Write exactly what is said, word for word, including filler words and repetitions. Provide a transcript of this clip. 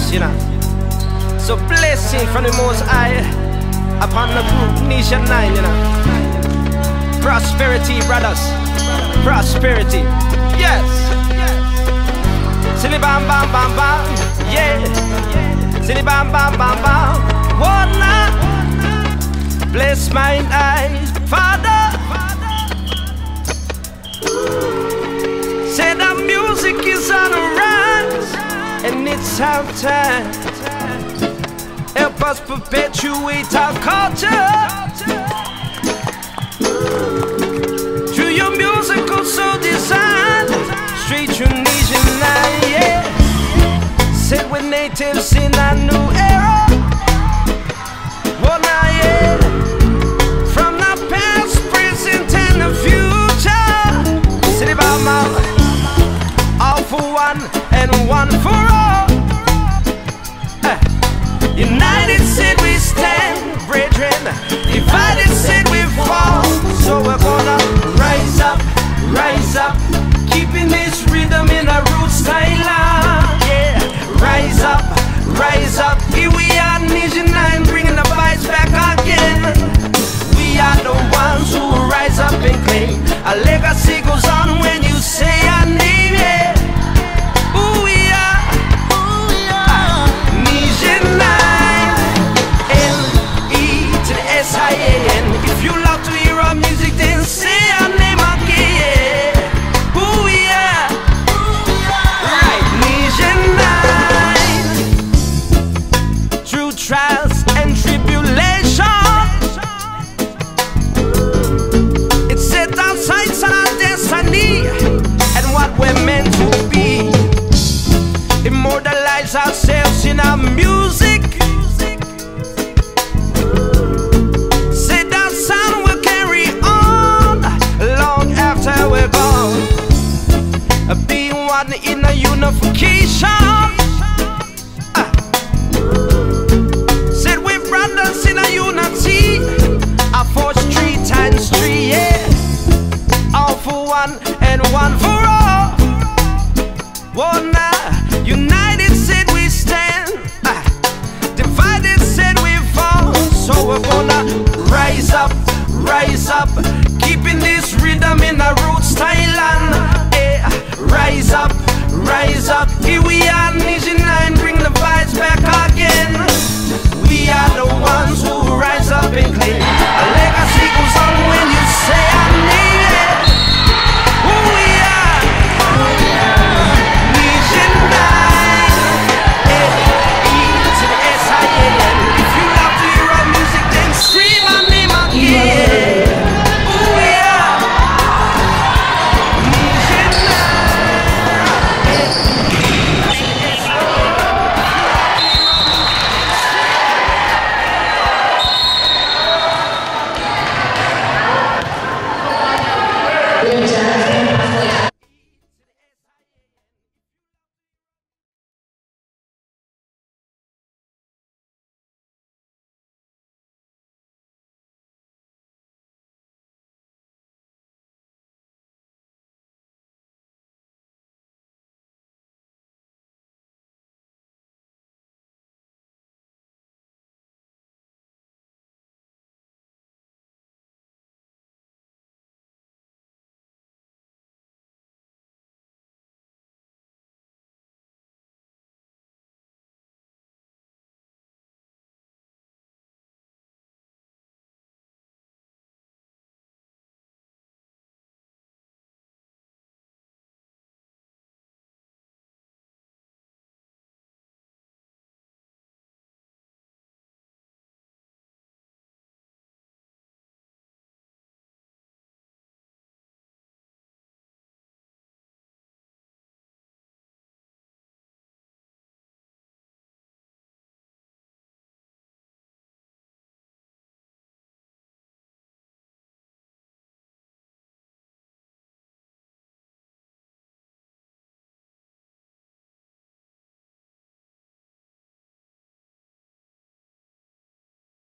us, you know. So blessing from the Most High upon the group Nation nine, you know. Prosperity, brothers. Prosperity. Yes. Silly bam bam bam bam. Yeah. Silly bam bam bam bam. One night. Bless mine eyes, Father. Say the music is on the rise, and it's our time. Help us perpetuate our culture through your musical soul design. Straight Tunisian line, yeah. Set with natives in a new era. Oh, now, yeah. From the past, present, and the future. City by mouth, all for one and one for all. Uh, United said we stand, brethren. Divided said we fall. So we're gonna rise up, rise up, keeping this rhythm in a root style. Yeah, rise up, rise up. Here we are, Nation nine, bringing the vibes back again. We are the ones who rise up and claim. Our legacy goes on when you say our name. Yeah, who we are, who we are. Nation nine, N E to the S I A N. If you love to hear our music, then say our name again. Who we are, right? Nation nine. Through trials and tribulations, it set our sights on our destiny and what we're meant to be. Immortalize ourselves in our music. Say that sound will carry on long after we're gone. Being one in a unification. Ah. Said we're brothers in a unity. I force three times three, yeah. All for one and one for all. One now, united said we stand. Ah. Divided said we fall. So we're gonna rise up, rise up, keeping this rhythm in a root style. And eh, rise up, rise up. Here we are.